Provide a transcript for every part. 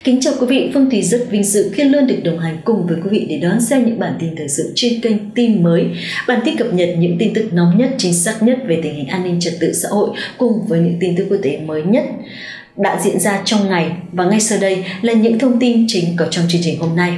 Kính chào quý vị, Phương Thúy rất vinh dự khi luôn được đồng hành cùng với quý vị để đón xem những bản tin thời sự trên kênh Tin Mới. Bản tin cập nhật những tin tức nóng nhất, chính xác nhất về tình hình an ninh trật tự xã hội cùng với những tin tức quốc tế mới nhất đã diễn ra trong ngày. Và ngay sau đây là những thông tin chính có trong chương trình hôm nay.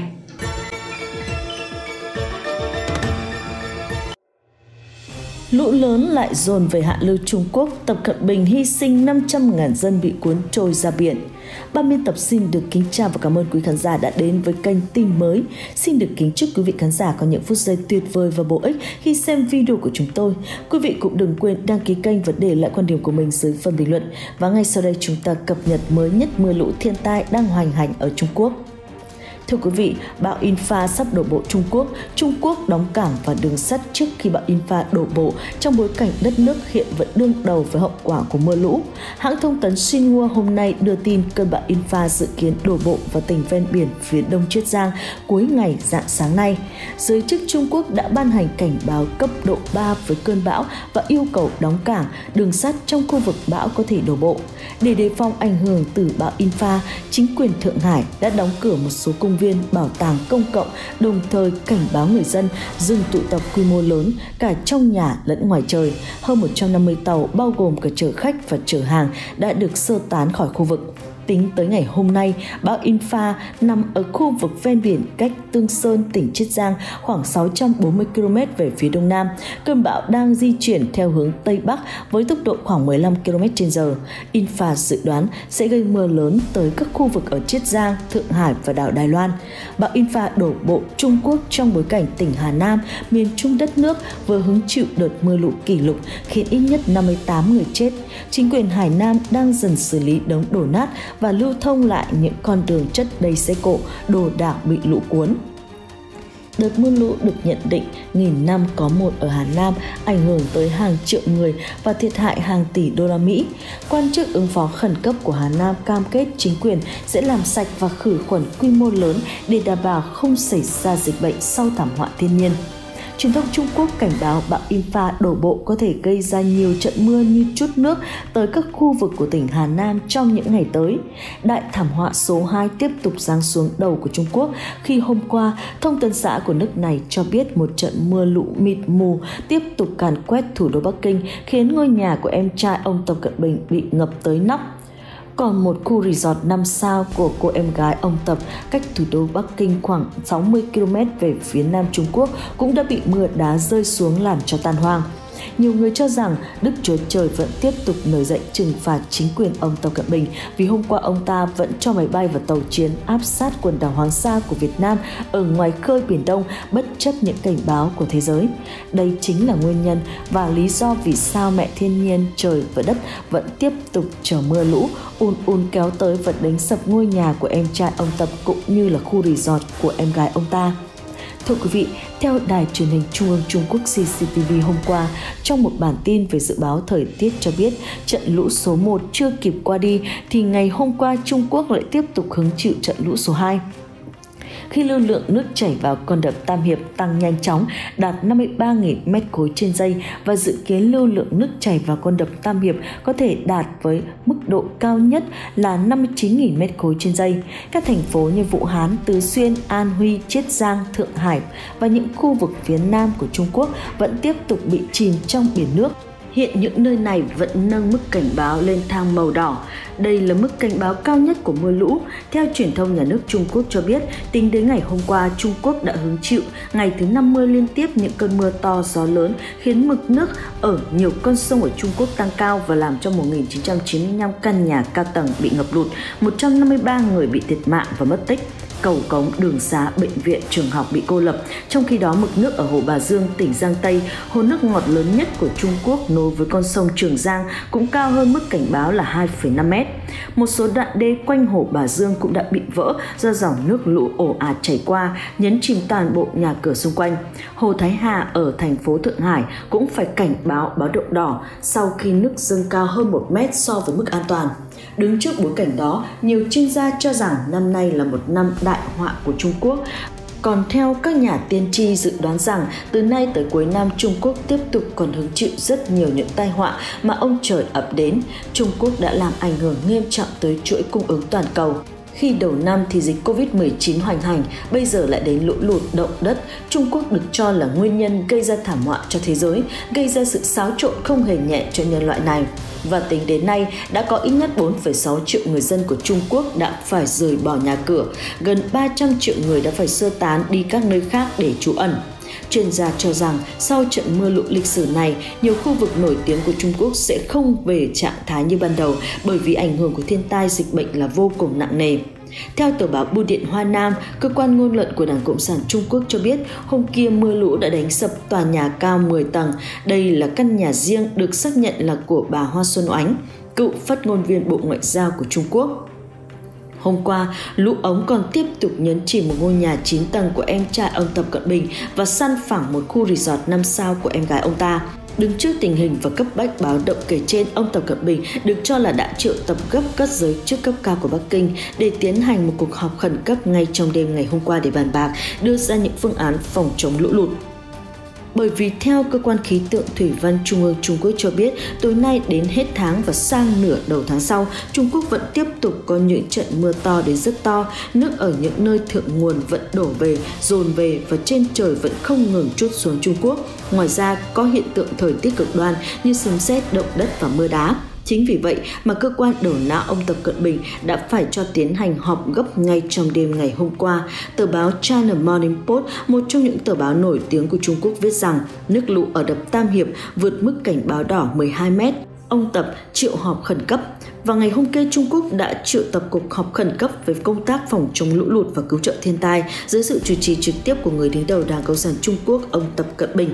Lũ lớn lại dồn về hạ lưu Trung Quốc, Tập Cận Bình hy sinh 500.000 dân bị cuốn trôi ra biển. Ban biên tập xin được kính chào và cảm ơn quý khán giả đã đến với kênh Tin Mới. Xin được kính chúc quý vị khán giả có những phút giây tuyệt vời và bổ ích khi xem video của chúng tôi. Quý vị cũng đừng quên đăng ký kênh và để lại quan điểm của mình dưới phần bình luận. Và ngay sau đây chúng ta cập nhật mới nhất mưa lũ thiên tai đang hoành hành ở Trung Quốc. Thưa quý vị, bão Infa sắp đổ bộ Trung Quốc đóng cảng và đường sắt trước khi bão Infa đổ bộ trong bối cảnh đất nước hiện vẫn đương đầu với hậu quả của mưa lũ. Hãng thông tấn Xinhua hôm nay đưa tin cơn bão Infa dự kiến đổ bộ vào tỉnh ven biển phía đông Chiết Giang cuối ngày rạng sáng nay. Giới chức Trung Quốc đã ban hành cảnh báo cấp độ 3 với cơn bão và yêu cầu đóng cảng, đường sắt trong khu vực bão có thể đổ bộ. Để đề phòng ảnh hưởng từ bão Infa, chính quyền Thượng Hải đã đóng cửa một số công viên, bảo tàng công cộng, đồng thời cảnh báo người dân dừng tụ tập quy mô lớn cả trong nhà lẫn ngoài trời. Hơn 150 tàu bao gồm cả chở khách và chở hàng đã được sơ tán khỏi khu vực. Tính tới ngày hôm nay, bão Infa nằm ở khu vực ven biển cách Tương Sơn, tỉnh Chiết Giang khoảng 640 km về phía đông nam. Cơn bão đang di chuyển theo hướng Tây Bắc với tốc độ khoảng 15 km/h. Infa dự đoán sẽ gây mưa lớn tới các khu vực ở Chiết Giang, Thượng Hải và đảo Đài Loan. Bão Infa đổ bộ Trung Quốc trong bối cảnh tỉnh Hà Nam, miền Trung đất nước vừa hứng chịu đợt mưa lũ kỷ lục khiến ít nhất 58 người chết. Chính quyền Hải Nam đang dần xử lý đống đổ nát và lưu thông lại những con đường chất đầy xe cộ, đồ đạc bị lũ cuốn. Đợt mưa lũ được nhận định nghìn năm có một ở Hà Nam, ảnh hưởng tới hàng triệu người và thiệt hại hàng tỷ đô la Mỹ. Quan chức ứng phó khẩn cấp của Hà Nam cam kết chính quyền sẽ làm sạch và khử khuẩn quy mô lớn để đảm bảo không xảy ra dịch bệnh sau thảm họa thiên nhiên. Truyền thông Trung Quốc cảnh báo bão Infa đổ bộ có thể gây ra nhiều trận mưa như trút nước tới các khu vực của tỉnh Hà Nam trong những ngày tới. Đại thảm họa số 2 tiếp tục giáng xuống đầu của Trung Quốc khi hôm qua, thông tấn xã của nước này cho biết một trận mưa lũ mịt mù tiếp tục càn quét thủ đô Bắc Kinh khiến ngôi nhà của em trai ông Tập Cận Bình bị ngập tới nóc. Còn một khu resort 5 sao của cô em gái ông Tập cách thủ đô Bắc Kinh khoảng 60 km về phía nam Trung Quốc cũng đã bị mưa đá rơi xuống làm cho tan hoang. Nhiều người cho rằng Đức Chúa Trời vẫn tiếp tục nổi dậy trừng phạt chính quyền ông Tập Cận Bình vì hôm qua ông ta vẫn cho máy bay và tàu chiến áp sát quần đảo Hoàng Sa của Việt Nam ở ngoài khơi Biển Đông bất chấp những cảnh báo của thế giới. Đây chính là nguyên nhân và lý do vì sao mẹ thiên nhiên trời và đất vẫn tiếp tục chờ mưa lũ ùn kéo tới và đánh sập ngôi nhà của em trai ông Tập cũng như là khu resort của em gái ông ta. Thưa quý vị, theo Đài truyền hình Trung ương Trung Quốc CCTV hôm qua, trong một bản tin về dự báo thời tiết cho biết trận lũ số 1 chưa kịp qua đi thì ngày hôm qua Trung Quốc lại tiếp tục hứng chịu trận lũ số 2. Khi lưu lượng nước chảy vào con đập Tam Hiệp tăng nhanh chóng đạt 53.000 mét khối trên giây và dự kiến lưu lượng nước chảy vào con đập Tam Hiệp có thể đạt với mức độ cao nhất là 59.000 mét khối trên giây. Các thành phố như Vũ Hán, Tứ Xuyên, An Huy, Chiết Giang, Thượng Hải và những khu vực phía nam của Trung Quốc vẫn tiếp tục bị chìm trong biển nước. Hiện những nơi này vẫn nâng mức cảnh báo lên thang màu đỏ. Đây là mức cảnh báo cao nhất của mưa lũ. Theo truyền thông nhà nước Trung Quốc cho biết, tính đến ngày hôm qua, Trung Quốc đã hứng chịu ngày thứ 50 liên tiếp những cơn mưa to gió lớn khiến mực nước ở nhiều con sông ở Trung Quốc tăng cao và làm cho 1.995 căn nhà cao tầng bị ngập lụt, 153 người bị thiệt mạng và mất tích. Cầu cống, đường xá, bệnh viện, trường học bị cô lập. Trong khi đó, mực nước ở Hồ Bà Dương, tỉnh Giang Tây, hồ nước ngọt lớn nhất của Trung Quốc nối với con sông Trường Giang cũng cao hơn mức cảnh báo là 2,5 mét. Một số đoạn đê quanh Hồ Bà Dương cũng đã bị vỡ do dòng nước lũ ồ ạt chảy qua, nhấn chìm toàn bộ nhà cửa xung quanh. Hồ Thái Hà ở thành phố Thượng Hải cũng phải cảnh báo báo động đỏ sau khi nước dâng cao hơn 1 mét so với mức an toàn. Đứng trước bối cảnh đó, nhiều chuyên gia cho rằng năm nay là một năm đại họa của Trung Quốc. Còn theo các nhà tiên tri dự đoán rằng từ nay tới cuối năm Trung Quốc tiếp tục còn hứng chịu rất nhiều những tai họa mà ông trời ập đến. Trung Quốc đã làm ảnh hưởng nghiêm trọng tới chuỗi cung ứng toàn cầu. Khi đầu năm thì dịch Covid-19 hoành hành, bây giờ lại đến lũ lụt, động đất, Trung Quốc được cho là nguyên nhân gây ra thảm họa cho thế giới, gây ra sự xáo trộn không hề nhẹ cho nhân loại này. Và tính đến nay, đã có ít nhất 4,6 triệu người dân của Trung Quốc đã phải rời bỏ nhà cửa, gần 300 triệu người đã phải sơ tán đi các nơi khác để trú ẩn. Chuyên gia cho rằng sau trận mưa lũ lịch sử này, nhiều khu vực nổi tiếng của Trung Quốc sẽ không về trạng thái như ban đầu bởi vì ảnh hưởng của thiên tai dịch bệnh là vô cùng nặng nề. Theo tờ báo Bưu điện Hoa Nam, cơ quan ngôn luận của Đảng Cộng sản Trung Quốc cho biết hôm kia mưa lũ đã đánh sập tòa nhà cao 10 tầng. Đây là căn nhà riêng được xác nhận là của bà Hoa Xuân Oánh, cựu phát ngôn viên Bộ Ngoại giao của Trung Quốc. Hôm qua, lũ ống còn tiếp tục nhấn chìm một ngôi nhà 9 tầng của em trai ông Tập Cận Bình và san phẳng một khu resort 5 sao của em gái ông ta. Đứng trước tình hình và cấp bách báo động kể trên, ông Tập Cận Bình được cho là đã triệu tập gấp các giới chức cấp cao của Bắc Kinh để tiến hành một cuộc họp khẩn cấp ngay trong đêm ngày hôm qua để bàn bạc, đưa ra những phương án phòng chống lũ lụt. Bởi vì theo Cơ quan Khí tượng Thủy văn Trung ương Trung Quốc cho biết, tối nay đến hết tháng và sang nửa đầu tháng sau, Trung Quốc vẫn tiếp tục có những trận mưa to đến rất to, nước ở những nơi thượng nguồn vẫn đổ về, dồn về và trên trời vẫn không ngừng trút xuống Trung Quốc. Ngoài ra, có hiện tượng thời tiết cực đoan như sấm sét, động đất và mưa đá. Chính vì vậy mà cơ quan đầu não ông Tập Cận Bình đã phải cho tiến hành họp gấp ngay trong đêm ngày hôm qua. Tờ báo China Morning Post, một trong những tờ báo nổi tiếng của Trung Quốc, viết rằng nước lũ ở đập Tam Hiệp vượt mức cảnh báo đỏ 12 mét. Ông Tập triệu họp khẩn cấp. Vào ngày hôm kia, Trung Quốc đã triệu tập cuộc họp khẩn cấp về công tác phòng chống lũ lụt và cứu trợ thiên tai dưới sự chủ trì trực tiếp của người đứng đầu Đảng Cộng sản Trung Quốc, ông Tập Cận Bình.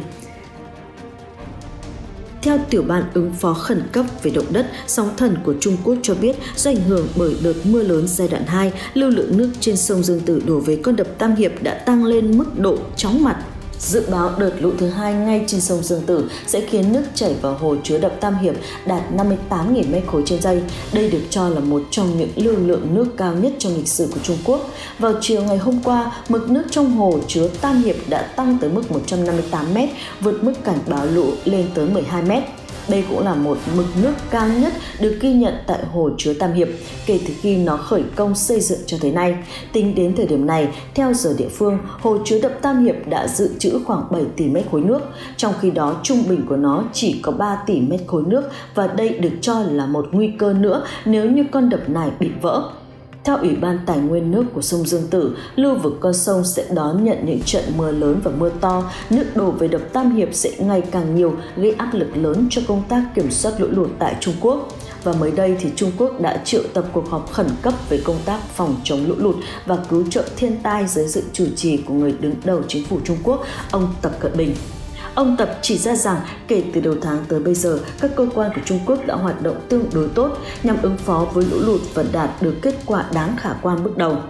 Theo Tiểu ban ứng phó khẩn cấp về động đất, sóng thần của Trung Quốc cho biết do ảnh hưởng bởi đợt mưa lớn giai đoạn 2, lưu lượng nước trên sông Dương Tử đổ về con đập Tam Hiệp đã tăng lên mức độ chóng mặt. Dự báo đợt lũ thứ hai ngay trên sông Dương Tử sẽ khiến nước chảy vào hồ chứa đập Tam Hiệp đạt 58.000 m3 trên giây. Đây được cho là một trong những lưu lượng nước cao nhất trong lịch sử của Trung Quốc. Vào chiều ngày hôm qua, mực nước trong hồ chứa Tam Hiệp đã tăng tới mức 158 m, vượt mức cảnh báo lũ lên tới 12 m. Đây cũng là một mực nước cao nhất được ghi nhận tại hồ chứa Tam Hiệp kể từ khi nó khởi công xây dựng cho tới nay. Tính đến thời điểm này, theo giờ địa phương, hồ chứa đập Tam Hiệp đã dự trữ khoảng 7 tỷ mét khối nước, trong khi đó trung bình của nó chỉ có 3 tỷ mét khối nước và đây được cho là một nguy cơ nữa nếu như con đập này bị vỡ. Theo Ủy ban Tài nguyên nước của sông Dương Tử, lưu vực con sông sẽ đón nhận những trận mưa lớn và mưa to, nước đổ về đập Tam Hiệp sẽ ngày càng nhiều, gây áp lực lớn cho công tác kiểm soát lũ lụt tại Trung Quốc. Và mới đây thì Trung Quốc đã triệu tập cuộc họp khẩn cấp về công tác phòng chống lũ lụt và cứu trợ thiên tai dưới sự chủ trì của người đứng đầu chính phủ Trung Quốc, ông Tập Cận Bình. Ông Tập chỉ ra rằng kể từ đầu tháng tới bây giờ, các cơ quan của Trung Quốc đã hoạt động tương đối tốt nhằm ứng phó với lũ lụt và đạt được kết quả đáng khả quan bước đầu.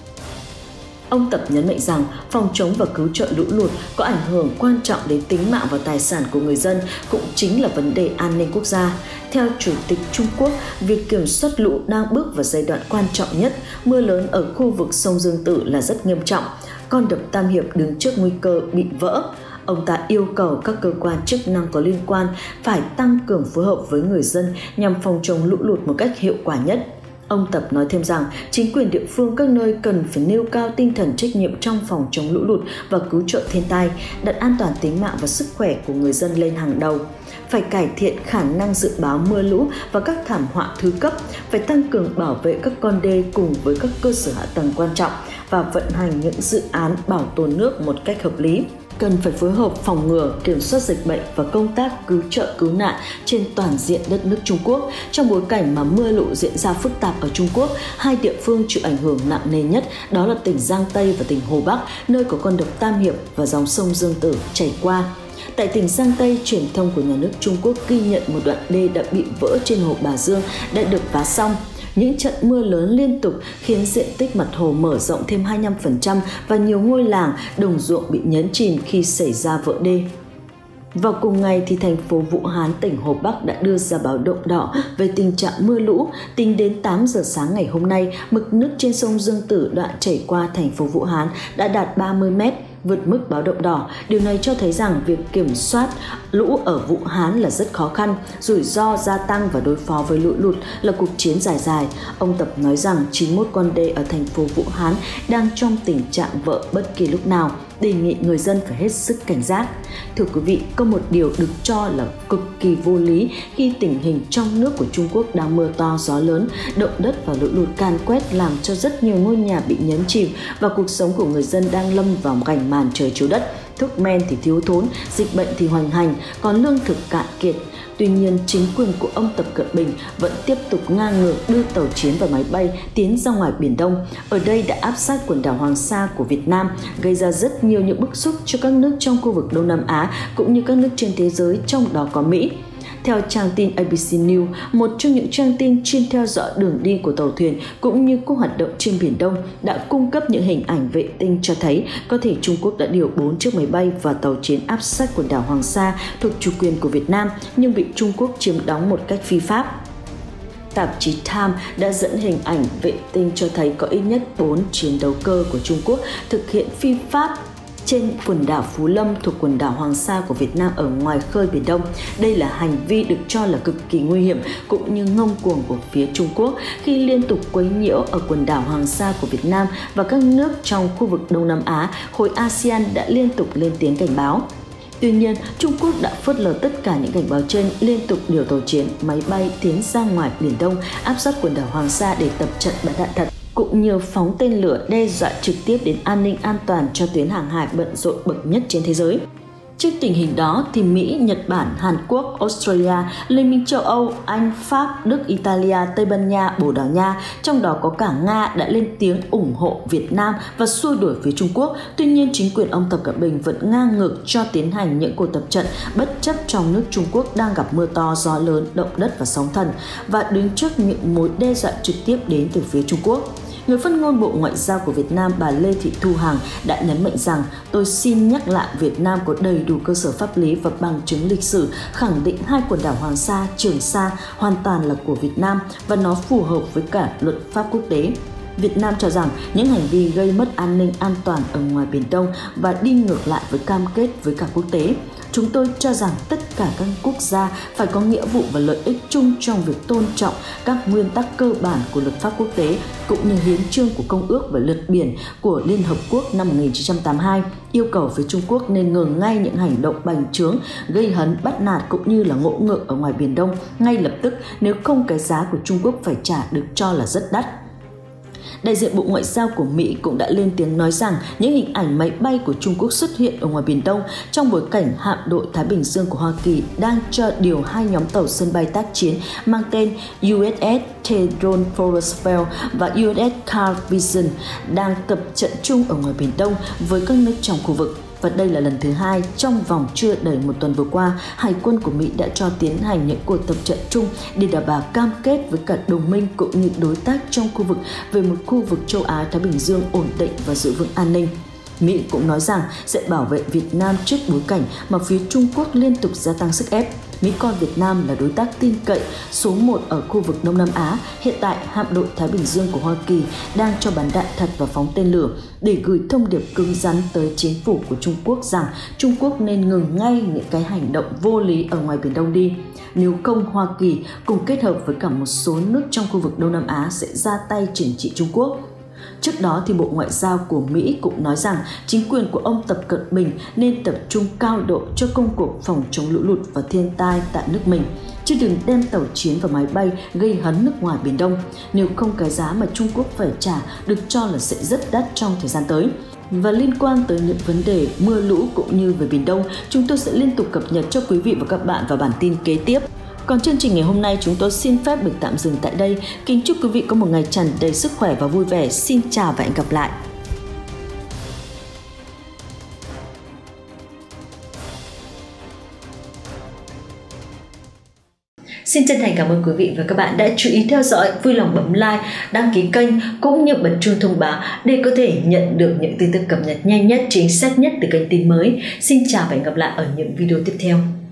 Ông Tập nhấn mạnh rằng phòng chống và cứu trợ lũ lụt có ảnh hưởng quan trọng đến tính mạng và tài sản của người dân, cũng chính là vấn đề an ninh quốc gia. Theo Chủ tịch Trung Quốc, việc kiểm soát lũ đang bước vào giai đoạn quan trọng nhất. Mưa lớn ở khu vực sông Dương Tử là rất nghiêm trọng. Con đập Tam Hiệp đứng trước nguy cơ bị vỡ. Ông ta yêu cầu các cơ quan chức năng có liên quan phải tăng cường phối hợp với người dân nhằm phòng chống lũ lụt một cách hiệu quả nhất. Ông Tập nói thêm rằng chính quyền địa phương các nơi cần phải nêu cao tinh thần trách nhiệm trong phòng chống lũ lụt và cứu trợ thiên tai, đặt an toàn tính mạng và sức khỏe của người dân lên hàng đầu. Phải cải thiện khả năng dự báo mưa lũ và các thảm họa thứ cấp, phải tăng cường bảo vệ các con đê cùng với các cơ sở hạ tầng quan trọng và vận hành những dự án bảo tồn nước một cách hợp lý. Cần phải phối hợp phòng ngừa, kiểm soát dịch bệnh và công tác cứu trợ cứu nạn trên toàn diện đất nước Trung Quốc. Trong bối cảnh mà mưa lũ diễn ra phức tạp ở Trung Quốc, hai địa phương chịu ảnh hưởng nặng nề nhất đó là tỉnh Giang Tây và tỉnh Hồ Bắc, nơi có con đập Tam Hiệp và dòng sông Dương Tử chảy qua. Tại tỉnh Giang Tây, truyền thông của nhà nước Trung Quốc ghi nhận một đoạn đê đã bị vỡ trên hồ Bà Dương đã được vá xong. Những trận mưa lớn liên tục khiến diện tích mặt hồ mở rộng thêm 25% và nhiều ngôi làng, đồng ruộng bị nhấn chìm khi xảy ra vỡ đê. Vào cùng ngày, thì thành phố Vũ Hán, tỉnh Hồ Bắc đã đưa ra báo động đỏ về tình trạng mưa lũ. Tính đến 8 giờ sáng ngày hôm nay, mực nước trên sông Dương Tử đoạn chảy qua thành phố Vũ Hán đã đạt 30 m. vượt mức báo động đỏ. Điều này cho thấy rằng việc kiểm soát lũ ở Vũ Hán là rất khó khăn, rủi ro gia tăng và đối phó với lũ lụt là cuộc chiến dài. Ông Tập nói rằng 91 con đê ở thành phố Vũ Hán đang trong tình trạng vỡ bất kỳ lúc nào, đề nghị người dân phải hết sức cảnh giác. Thưa quý vị, có một điều được cho là cực kỳ vô lý khi tình hình trong nước của Trung Quốc đang mưa to gió lớn, động đất và lũ lụt càn quét làm cho rất nhiều ngôi nhà bị nhấn chìm và cuộc sống của người dân đang lâm vào cảnh màn trời chiếu đất. Thuốc men thì thiếu thốn, dịch bệnh thì hoành hành, còn lương thực cạn kiệt. Tuy nhiên, chính quyền của ông Tập Cận Bình vẫn tiếp tục ngang ngược đưa tàu chiến và máy bay tiến ra ngoài Biển Đông. Ở đây đã áp sát quần đảo Hoàng Sa của Việt Nam, gây ra rất nhiều những bức xúc cho các nước trong khu vực Đông Nam Á cũng như các nước trên thế giới, trong đó có Mỹ. Theo trang tin ABC News, một trong những trang tin chuyên theo dõi đường đi của tàu thuyền cũng như các hoạt động trên Biển Đông đã cung cấp những hình ảnh vệ tinh cho thấy có thể Trung Quốc đã điều 4 chiếc máy bay và tàu chiến áp sát quần đảo Hoàng Sa thuộc chủ quyền của Việt Nam nhưng bị Trung Quốc chiếm đóng một cách phi pháp. Tạp chí Time đã dẫn hình ảnh vệ tinh cho thấy có ít nhất 4 chiến đấu cơ của Trung Quốc thực hiện phi pháp trên quần đảo Phú Lâm thuộc quần đảo Hoàng Sa của Việt Nam ở ngoài khơi Biển Đông. Đây là hành vi được cho là cực kỳ nguy hiểm cũng như ngông cuồng của phía Trung Quốc khi liên tục quấy nhiễu ở quần đảo Hoàng Sa của Việt Nam và các nước trong khu vực Đông Nam Á. Khối ASEAN đã liên tục lên tiếng cảnh báo. Tuy nhiên, Trung Quốc đã phớt lờ tất cả những cảnh báo trên, liên tục điều tàu chiến, máy bay tiến ra ngoài Biển Đông, áp sát quần đảo Hoàng Sa để tập trận bắn đạn thật, cũng như phóng tên lửa đe dọa trực tiếp đến an ninh an toàn cho tuyến hàng hải bận rộn bậc nhất trên thế giới. Trước tình hình đó, thì Mỹ, Nhật Bản, Hàn Quốc, Australia, Liên minh châu Âu, Anh, Pháp, Đức, Italia, Tây Ban Nha, Bồ Đào Nha, trong đó có cả Nga đã lên tiếng ủng hộ Việt Nam và xua đuổi phía Trung Quốc. Tuy nhiên, chính quyền ông Tập Cận Bình vẫn ngang ngược cho tiến hành những cuộc tập trận bất chấp trong nước Trung Quốc đang gặp mưa to, gió lớn, động đất và sóng thần và đứng trước những mối đe dọa trực tiếp đến từ phía Trung Quốc. Người phát ngôn Bộ Ngoại giao của Việt Nam bà Lê Thị Thu Hằng đã nhấn mạnh rằng tôi xin nhắc lại Việt Nam có đầy đủ cơ sở pháp lý và bằng chứng lịch sử khẳng định hai quần đảo Hoàng Sa, Trường Sa hoàn toàn là của Việt Nam và nó phù hợp với cả luật pháp quốc tế. Việt Nam cho rằng những hành vi gây mất an ninh an toàn ở ngoài Biển Đông và đi ngược lại với cam kết với cả quốc tế. Chúng tôi cho rằng tất cả các quốc gia phải có nghĩa vụ và lợi ích chung trong việc tôn trọng các nguyên tắc cơ bản của luật pháp quốc tế cũng như hiến chương của Công ước về luật biển của Liên Hợp Quốc năm 1982, yêu cầu phía Trung Quốc nên ngừng ngay những hành động bành trướng, gây hấn, bắt nạt cũng như là ngỗ ngược ở ngoài Biển Đông ngay lập tức, nếu không cái giá của Trung Quốc phải trả được cho là rất đắt. Đại diện Bộ Ngoại giao của Mỹ cũng đã lên tiếng nói rằng những hình ảnh máy bay của Trung Quốc xuất hiện ở ngoài Biển Đông trong bối cảnh hạm đội Thái Bình Dương của Hoa Kỳ đang cho điều hai nhóm tàu sân bay tác chiến mang tên USS Theodore Roosevelt và USS Carl Vinson đang tập trận chung ở ngoài Biển Đông với các nước trong khu vực. Và đây là lần thứ hai trong vòng chưa đầy một tuần vừa qua, Hải quân của Mỹ đã cho tiến hành những cuộc tập trận chung để đảm bảo cam kết với cả đồng minh cũng như đối tác trong khu vực về một khu vực châu Á-Thái Bình Dương ổn định và giữ vững an ninh. Mỹ cũng nói rằng sẽ bảo vệ Việt Nam trước bối cảnh mà phía Trung Quốc liên tục gia tăng sức ép. Mỹ coi Việt Nam là đối tác tin cậy số 1 ở khu vực Đông Nam Á. Hiện tại, hạm đội Thái Bình Dương của Hoa Kỳ đang cho bắn đạn thật và phóng tên lửa để gửi thông điệp cứng rắn tới chính phủ của Trung Quốc rằng Trung Quốc nên ngừng ngay những cái hành động vô lý ở ngoài Biển Đông đi. Nếu không, Hoa Kỳ cùng kết hợp với cả một số nước trong khu vực Đông Nam Á sẽ ra tay trừng trị Trung Quốc. Trước đó, thì Bộ Ngoại giao của Mỹ cũng nói rằng chính quyền của ông Tập Cận Bình nên tập trung cao độ cho công cuộc phòng chống lũ lụt và thiên tai tại nước mình, chứ đừng đem tàu chiến và máy bay gây hấn nước ngoài Biển Đông. Nếu không, cái giá mà Trung Quốc phải trả được cho là sẽ rất đắt trong thời gian tới. Và liên quan tới những vấn đề mưa lũ cũng như về Biển Đông, chúng tôi sẽ liên tục cập nhật cho quý vị và các bạn vào bản tin kế tiếp. Còn chương trình ngày hôm nay chúng tôi xin phép được tạm dừng tại đây. Kính chúc quý vị có một ngày tràn đầy sức khỏe và vui vẻ. Xin chào và hẹn gặp lại. Xin chân thành cảm ơn quý vị và các bạn đã chú ý theo dõi, vui lòng bấm like, đăng ký kênh cũng như bật chuông thông báo để có thể nhận được những tin tức cập nhật nhanh nhất, chính xác nhất từ kênh tin mới. Xin chào và hẹn gặp lại ở những video tiếp theo.